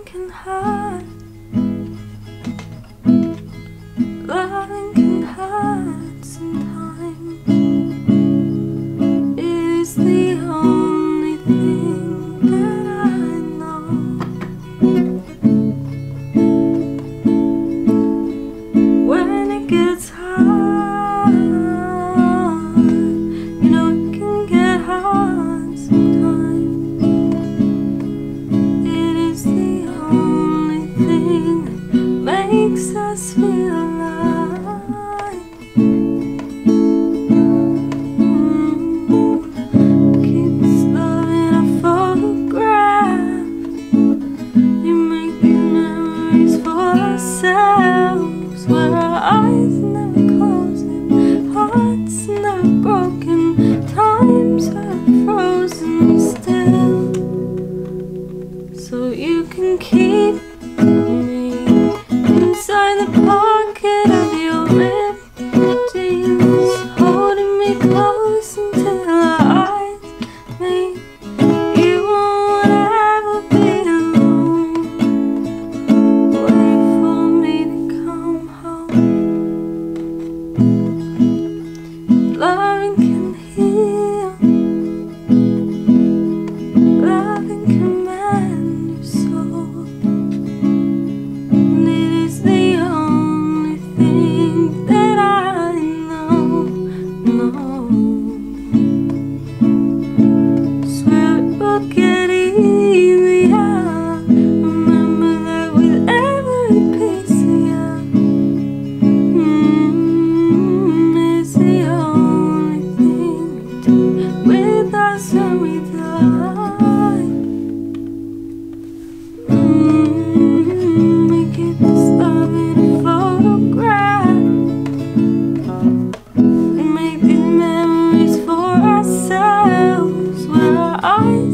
can hurt. Loving can hurt sometimes. It is the only thing that I know. When it gets hard, you know it can get hard sometimes. It is the only thing that makes us feel alive. Keep this love in a photograph. We make these memories for ourselves, where our eyes never closing, hearts never broken, times are frozen still. So you can keep me inside the pocket of your ripped jeans, holding me close until our eyes meet. You won't ever be alone. Wait for me to come home. Loving can heal. Loving can mend your soul. And it is the only thing that I know. Swear it will get easier. Remember that with every piece of you, it's the only thing we do with us when we die. We keep this love in a photograph. We make these memories for ourselves, where our eyes